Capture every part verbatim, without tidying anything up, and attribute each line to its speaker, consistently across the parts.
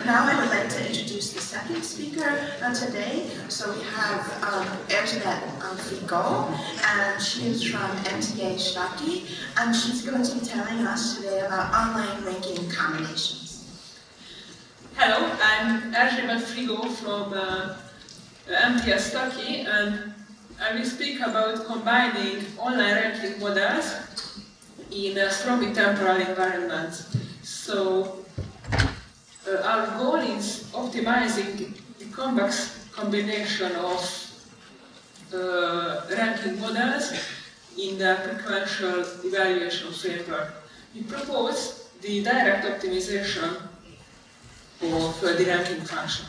Speaker 1: Now I would like to introduce the second speaker uh, today. So we have um, Erzsébet um, Frigó, and she is from M T A Stocky, and she's going to be telling us today about online ranking combinations.
Speaker 2: Hello, I'm Erzsébet Frigó from uh, M T A Stocky, and I will speak about combining online ranking models in a strongly temporal environment. So uh, our goal is optimizing the convex combination of uh, ranking models in the sequential evaluation framework. We propose the direct optimization of uh, the ranking function.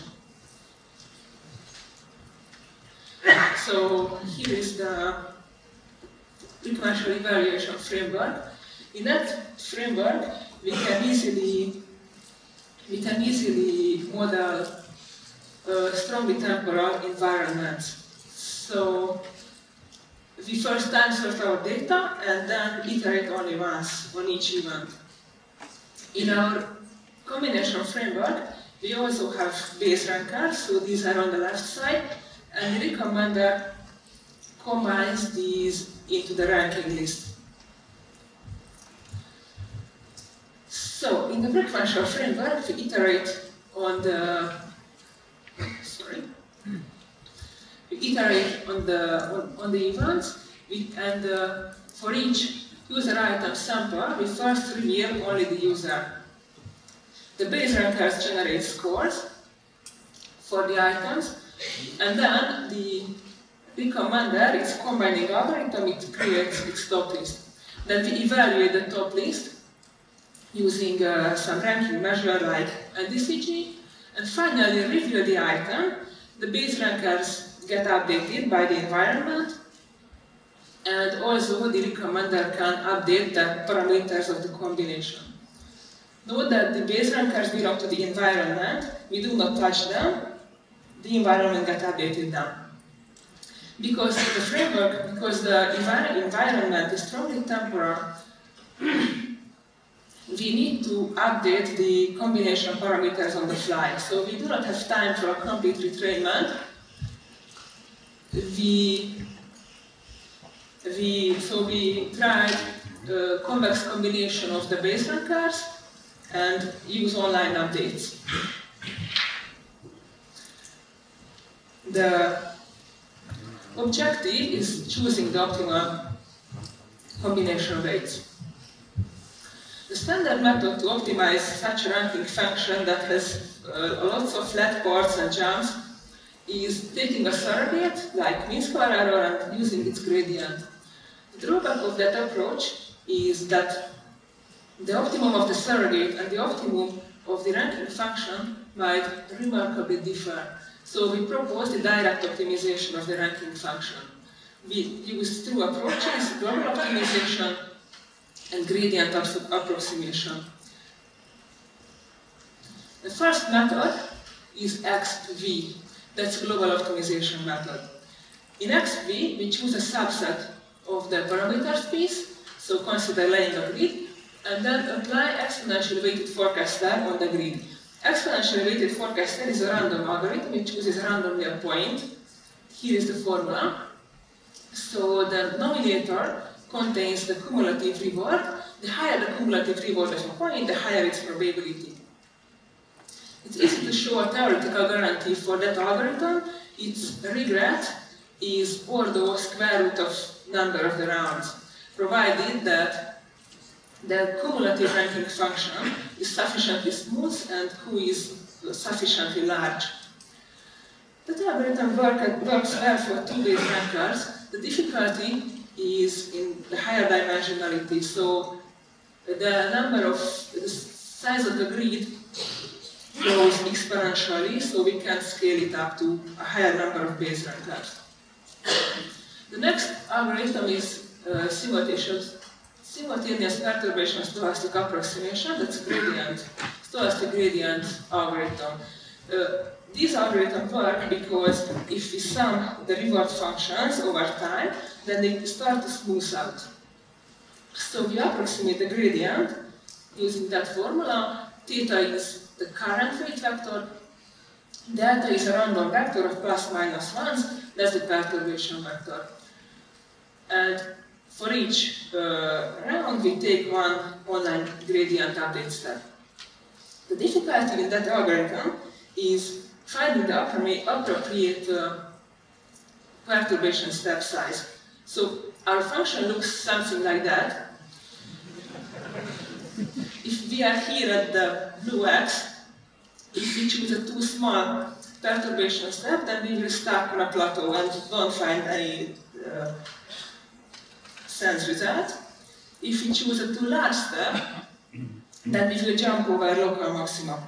Speaker 2: So here is the sequential evaluation framework. In that framework, we can easily we can easily model uh, strongly temporal environments. So we first time sort our data and then iterate only once on each event. In our combination framework, we also have base rankers, so these are on the left side, and the recommender combines these into the ranking list. So, in the sequential framework, we iterate on the sorry, we iterate on the on, on the events, we, and uh, for each user item sample, we first reveal only the user. The base rankers generate scores for the items, and then the recommender, its combining algorithm, it creates its top list. Then we evaluate the top list using uh, some ranking measure like N D C G, and finally review the item. The base rankers get updated by the environment, and also the recommender can update the parameters of the combination. Note that the base rankers belong to the environment, we do not touch them, the environment gets updated them. Because the framework, because the envir environment is strongly temporal, we need to update the combination parameters on the fly. So we do not have time for a complete retrainement. We, we, so we tried a convex combination of the base rankers and use online updates. The objective is choosing the optimal combination weights. The standard method to optimize such a ranking function that has uh, lots of flat parts and jumps is taking a surrogate, like mean square error, and using its gradient. The drawback of that approach is that the optimum of the surrogate and the optimum of the ranking function might remarkably differ. So we propose the direct optimization of the ranking function. We use two approaches, global optimization and gradient approximation. The first method is X V, that's global optimization method. In X V, we choose a subset of the parameter space, so consider laying a grid, and then apply exponentially weighted forecaster on the grid. Exponentially weighted forecaster is a random algorithm, it chooses randomly a point. Here is the formula. So the denominator contains the cumulative reward. The higher the cumulative reward of a point, the higher its probability. It's easy to show a theoretical guarantee for that algorithm. Its regret is ordo square root of number of the rounds, provided that the cumulative ranking function is sufficiently smooth and Q is sufficiently large. That algorithm work, works well for two base rankers. The difficulty is in the higher dimensionality, so the number of the size of the grid grows exponentially, so we can scale it up to a higher number of base rankers. The next algorithm is uh, simultaneous, simultaneous perturbation stochastic approximation, that's gradient, stochastic gradient algorithm. Uh, These algorithms work because if we sum the reward functions over time, then they start to smooth out. So we approximate the gradient using that formula. Theta is the current weight vector. Delta is a random vector of plus minus ones, that's the perturbation vector. And for each uh, round, we take one online gradient update step. The difficulty in that algorithm is finding the appropriate uh, perturbation step size. So our function looks something like that. If we are here at the blue x, if we choose a too small perturbation step, then we will stuck on a plateau and don't find any uh, sense result. If we choose a too large step, then we will jump over local maximum.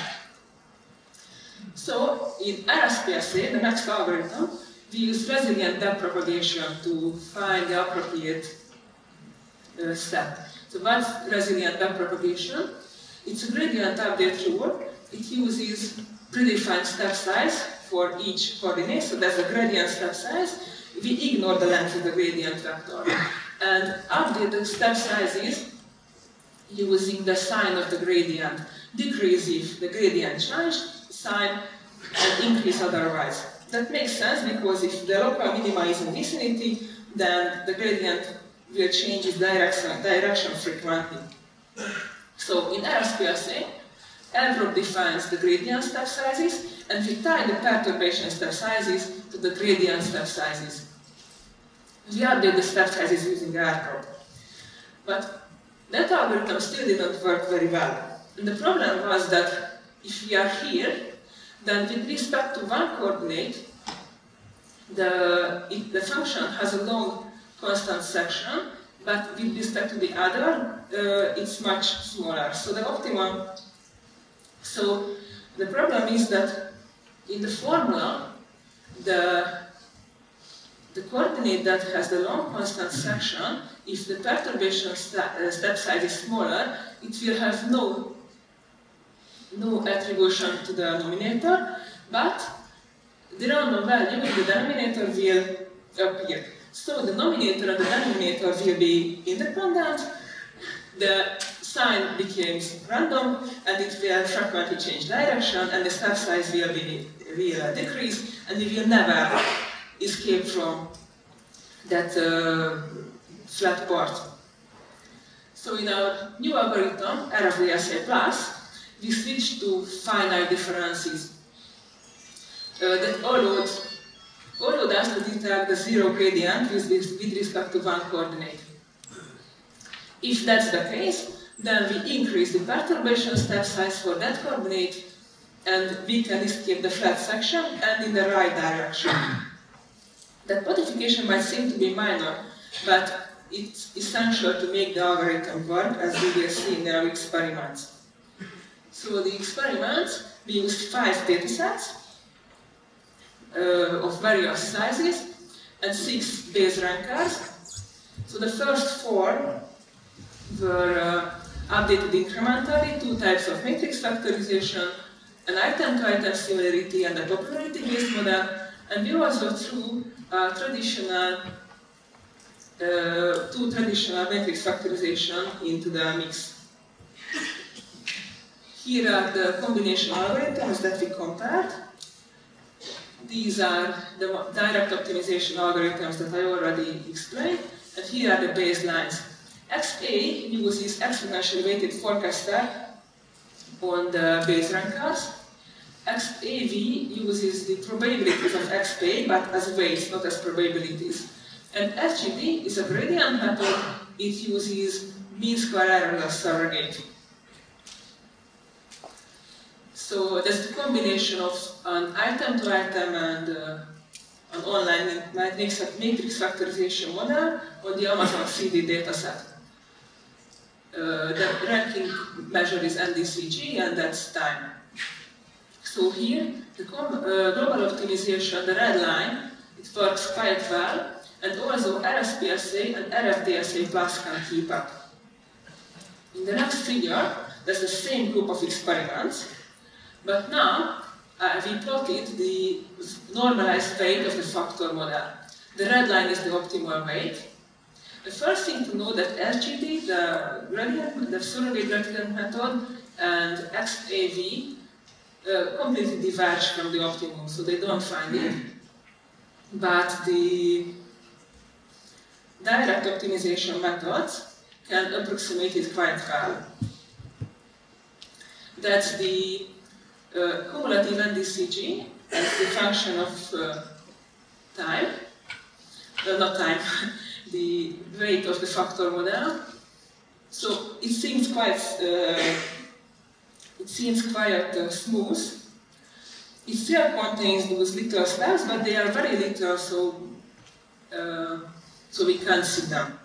Speaker 2: So in RecSys, the next algorithm, we use resilient backpropagation to find the appropriate uh, step. So what's resilient backpropagation? It's a gradient update rule. It uses predefined step size for each coordinate, so that's the gradient step size. We ignore the length of the gradient vector and update the step sizes using the sign of the gradient. Decrease if the gradient change, sign, and increase otherwise. That makes sense because if the local minima is in vicinity, then the gradient will change its direction, direction frequently. So in RecSys, L defines the gradient step sizes, and we tie the perturbation step sizes to the gradient step sizes. We update the step sizes using R. But that algorithm still didn't work very well. And the problem was that if we are here, then with respect to one coordinate, the, it, the function has a long constant section, but with respect to the other, uh, it's much smaller. So the optimum, so the problem is that in the formula, the, the coordinate that has the long constant section, if the perturbation st uh, step size is smaller, it will have no, no attribution to the numerator, but the random value in the denominator will appear. So the numerator and the denominator will be independent, the sign becomes random, and it will frequently change direction, and the step size will, be, will uh, decrease, and we will never escape from that uh, flat part. So in our new algorithm, RecSys plus, we switch to finite differences uh, that allowed, allowed us to detect the zero gradient with, with respect to one coordinate. If that's the case, then we increase the perturbation step size for that coordinate, and we can escape the flat section and in the right direction. That modification might seem to be minor, but it's essential to make the algorithm work, as we will see in our experiments. So the experiments, we used five datasets uh, of various sizes and six base rankers. So the first four were uh, updated incrementally, two types of matrix factorization, an item-to-item similarity and a popularity-based model, and we also threw uh, traditional, uh, two traditional matrix factorization into the mix. Here are the combination algorithms that we compared. These are the direct optimization algorithms that I already explained, and here are the baselines. X A uses exponentially weighted forecaster on the base rankers. X A V uses the probabilities of X P, but as weights, not as probabilities. And S G D is a gradient method. It uses mean square error as surrogate. So that's the combination of an item-to-item and uh, an online matrix factorization model on the Amazon C D dataset. Uh, the ranking measure is N D C G, and that's time. So here, the uh, global optimization, the red line, it works quite well, and also RecSys and R F D S A plus can keep up. In the next figure, there's the same group of experiments, but now uh, we plotted the normalized weight of the factor model. The red line is the optimal weight, The first thing to know that S G D, the gradient, the surrogate gradient method, and X A V uh, completely diverge from the optimum, so they don't find it. But the direct optimization methods can approximate it quite well. That's the uh, cumulative N D C G as the function of uh, time, uh, not time, the weight of the factor model. So it seems quite, uh, it seems quite uh, smooth. It still contains those little steps, but they are very little, so uh, so we can't see them.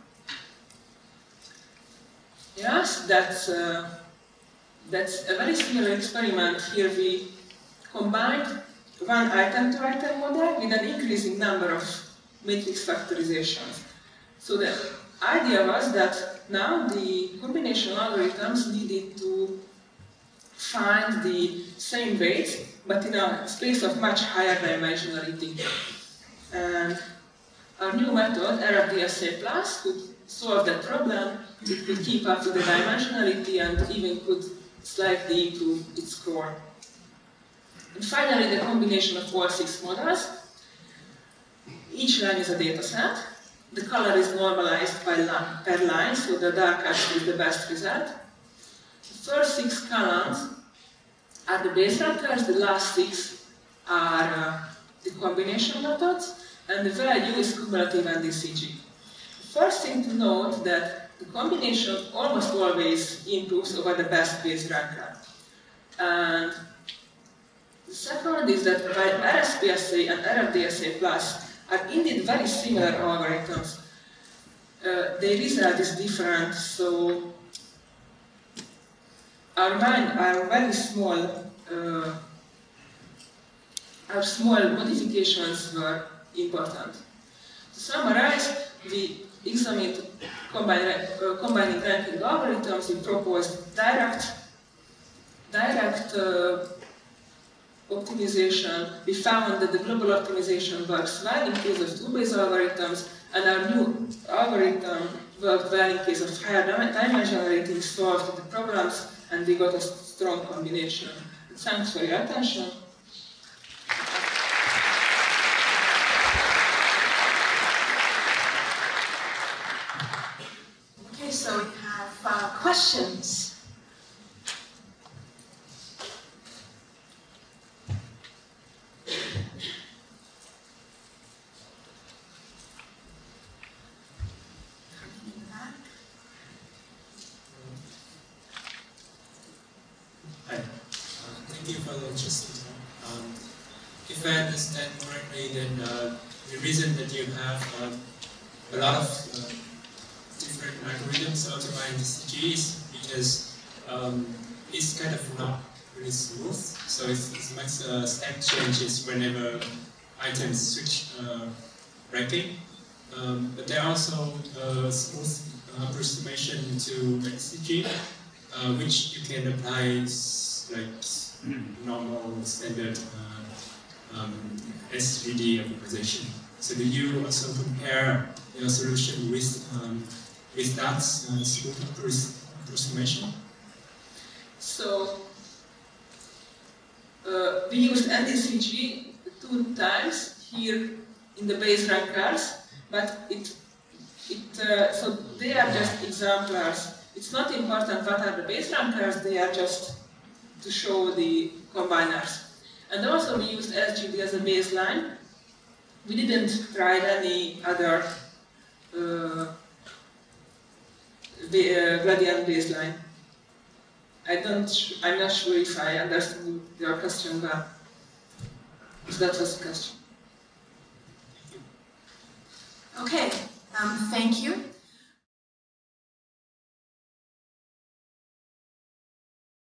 Speaker 2: Yes, that's uh, that's a very similar experiment. Here we combined one item-to-item model with an increasing number of matrix factorizations. So the idea was that now the combination algorithms needed to find the same weights, but in a space of much higher dimensionality. And our new method, R F D S A plus, could solve that problem. It could keep up to the dimensionality and even could slightly improve its score. And finally, the combination of all six models. Each line is a data set. The color is normalized by line, per line, so the darkest is the best result. The first six columns are the base vectors, the last six are uh, the combination methods, and the value is cumulative N D C G. The first thing to note that the combination almost always improves over the best base ranker. And the second is that while R S P S A and R F D S A plus are indeed very similar algorithms, uh, their result is different, so our mind, our very small, uh, our small modifications were important. To summarize, we examined combine, uh, combining ranking algorithms. We proposed direct, direct uh, optimization. We found that the global optimization works well in case of two-base algorithms, and our new algorithm worked well in case of higher dimensionality, solved the problems, and we got a strong combination. Thanks for your attention.
Speaker 1: Okay, so we have uh, questions.
Speaker 3: Um, if I understand correctly, then uh, the reason that you have um, a lot of uh, different algorithms automating the C G is because um, it's kind of not really smooth, so it, it makes uh, step changes whenever items switch uh, ranking. Um, but there are also uh, smooth uh, approximation to X C G, uh, which you can apply like normal standard uh, um, S G D optimization. So do you also compare your solution with um, with that uh, smooth approximation?
Speaker 2: So uh, we used N D C G two times here in the base rankers, but it it uh, so they are just exemplars. It's not important what are the base rankers; they are just to show the combiners. And also we used S G D as a baseline. We didn't try any other uh, gradient baseline. I don't, I'm not sure if I understood your question well. So that was the question.
Speaker 1: Okay, um, thank you.